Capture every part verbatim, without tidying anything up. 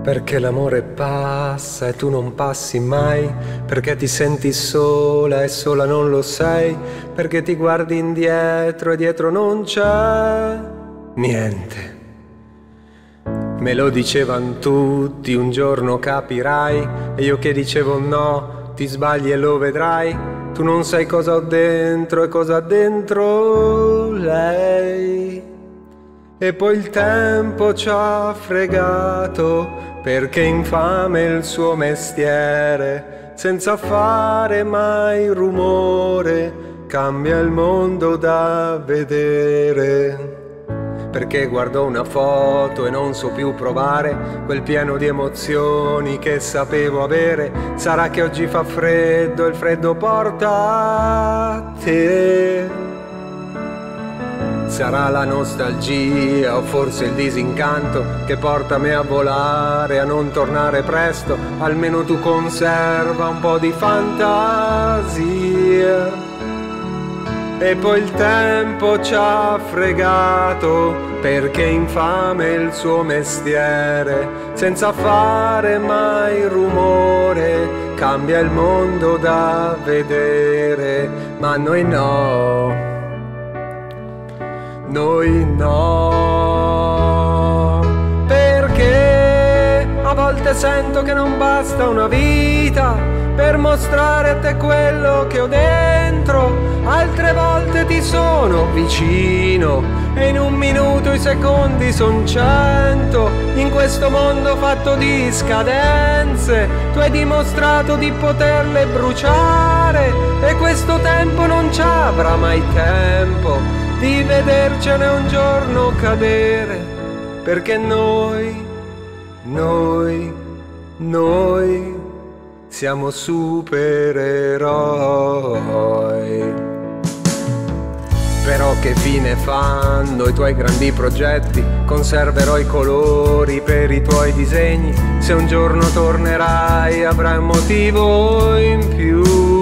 Perché l'amore passa e tu non passi mai, perché ti senti sola e sola non lo sei, perché ti guardi indietro e dietro non c'è niente. Me lo dicevano tutti, un giorno capirai, e io che dicevo no, ti sbagli e lo vedrai, tu non sai cosa ho dentro e cosa ha dentro lei. E poi il tempo ci ha fregato, perché infame il suo mestiere, senza fare mai rumore, cambia il mondo da vedere. Perché guardo una foto e non so più provare quel pieno di emozioni che sapevo avere. Sarà che oggi fa freddo e il freddo porta a te. Sarà la nostalgia o forse il disincanto che porta me a volare, a non tornare presto. Almeno tu conserva un po' di fantasia. E poi il tempo ci ha fregato, perché infame il suo mestiere, senza fare mai rumore, cambia il mondo da vedere. Ma noi no, noi no, perché a volte sento che non basta una vita per mostrare a te quello che ho dentro. Altre volte ti sono vicino e in un minuto i secondi son cento. In questo mondo fatto di scadenze tu hai dimostrato di poterle bruciare, e questo tempo non ci avrà mai tempo di vedercene un giorno cadere. Perché noi, noi, noi siamo supereroi. Però che fine fanno i tuoi grandi progetti? Conserverò i colori per i tuoi disegni. Se un giorno tornerai avrai un motivo in più.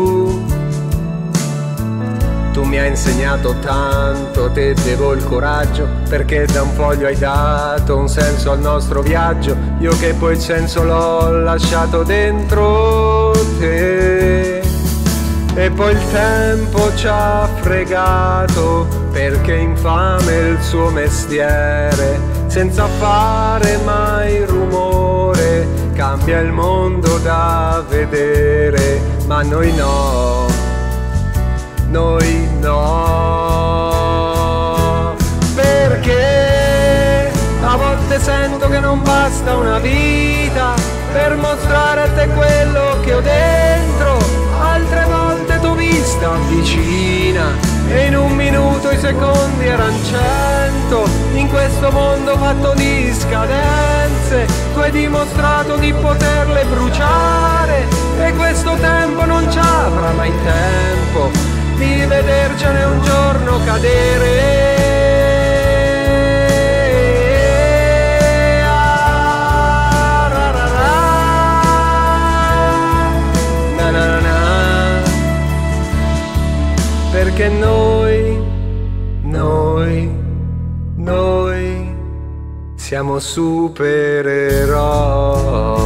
Tu mi hai insegnato tanto, te devo il coraggio, perché da un foglio hai dato un senso al nostro viaggio. Io che poi il senso l'ho lasciato dentro te. E poi il tempo ci ha fregato, perché infame il suo mestiere, senza fare mai rumore, cambia il mondo da vedere. Ma noi no, noi no, perché a volte sento che non basta una vita per mostrare a te quello che ho dentro. Altre volte t'ho vista vicina e in un minuto i secondi eran cento. In questo mondo fatto di scadenze tu hai dimostrato di poterle bruciare, e questo tempo non ci avrà mai tempo di vedercene un giorno cadere. Perché noi, noi, noi siamo supereroi.